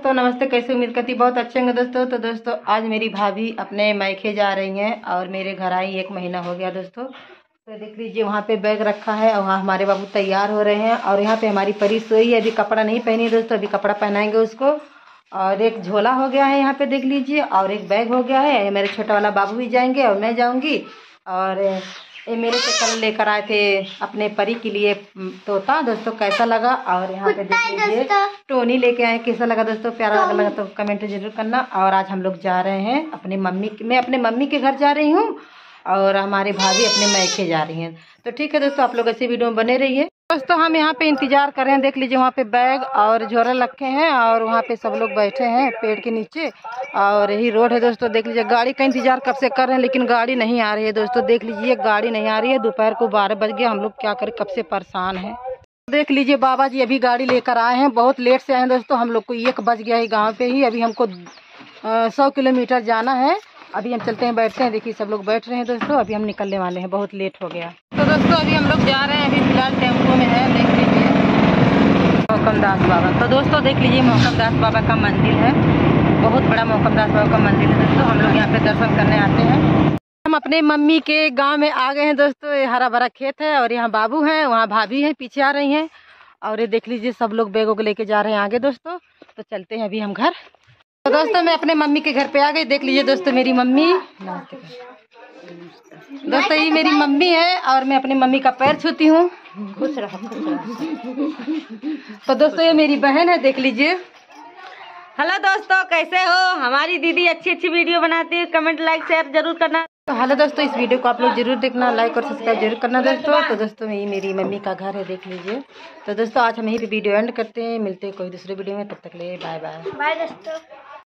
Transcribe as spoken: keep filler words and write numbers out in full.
दोस्तों नमस्ते, कैसे उम्मीद करती बहुत अच्छे होंगे दोस्तों। तो दोस्तों आज मेरी भाभी अपने मायके जा रही हैं और मेरे घर आई एक महीना हो गया दोस्तों। तो देख लीजिए वहाँ पे बैग रखा है और वहाँ हमारे बाबू तैयार हो रहे हैं और यहाँ पे हमारी परी सोई है। अभी कपड़ा नहीं पहनी दोस्तों, अभी कपड़ा पहनाएंगे उसको। और एक झोला हो गया है यहाँ पे देख लीजिए और एक बैग हो गया है। मेरे छोटा वाला बाबू भी जाएंगे और मैं जाऊँगी। और ये मेरे से कल लेकर आए थे अपने परी के लिए तोता दोस्तों, कैसा लगा। और यहाँ पे देख लीजिए टोनी लेके आए, कैसा लगा दोस्तों, प्यारा लगा तो कमेंट जरूर करना। और आज हम लोग जा रहे हैं अपने मम्मी, मैं अपने मम्मी के घर जा रही हूँ और हमारे भाभी अपने मैके जा रही हैं। तो ठीक है दोस्तों, आप लोग ऐसी वीडियो में बने रहिए। दोस्तों हम यहाँ पे इंतजार कर रहे हैं, देख लीजिए वहाँ पे बैग और झोरा रखे हैं और वहाँ पे सब लोग बैठे हैं पेड़ के नीचे। और यही रोड है दोस्तों, देख लीजिए गाड़ी का इंतजार कब से कर रहे हैं लेकिन गाड़ी नहीं आ रही है दोस्तों। देख लीजिए गाड़ी नहीं आ रही है, दोपहर को बारह बज गया, हम लोग क्या करें, कब से परेशान हैं। देख लीजिए बाबा जी अभी गाड़ी लेकर आए हैं, बहुत लेट से आए हैं दोस्तों। हम लोग को एक बज गया है गाँव पे ही, अभी हमको सौ किलोमीटर जाना है। अभी हम चलते हैं, बैठते हैं। देखिए सब लोग बैठ रहे हैं दोस्तों, अभी हम निकलने वाले हैं, बहुत लेट हो गया। तो दोस्तों अभी हम लोग जा रहे हैं, अभी फिलहाल टेम्पो में है। देख लीजिए मोहकम दास बाबा। तो दोस्तों देख लीजिए मोहकम दास बाबा का मंदिर है, बहुत बड़ा मोहकम दास बाबा का मंदिर है दोस्तों। हम लोग यहाँ पे दर्शन करने आते हैं। हम अपने मम्मी के गाँव में आ गए हैं दोस्तों। ये हरा भरा खेत है और यहाँ बाबू हैं, वहाँ भाभी हैं, पीछे आ रही हैं। और ये देख लीजिए सब लोग बैगों को लेके जा रहे हैं आगे दोस्तों। तो चलते हैं अभी हम घर। तो दोस्तों मैं अपने मम्मी के घर पे आ गई। देख लीजिए दोस्तों मेरी मम्मी, दोस्तों ये मेरी मम्मी है और मैं अपनी मम्मी का पैर छूती हूँ। खुश रहो, खुश रहो। तो दोस्तों ये मेरी बहन है, देख लीजिए। हेलो दोस्तों, कैसे हो? हमारी दीदी अच्छी अच्छी वीडियो बनाती है, कमेंट लाइक शेयर जरूर करना। तो हेलो दोस्तों, इस वीडियो को आप लोग जरूर देखना, लाइक और सब्सक्राइब जरूर करना दोस्तों। तो दोस्तों ये मेरी मम्मी का घर है, देख लीजिए। तो दोस्तों आज हम यहीं पे वीडियो एंड करते हैं, मिलते हैं कोई दूसरे वीडियो में, तब तक ले बाय बाय। बाय दोस्तों।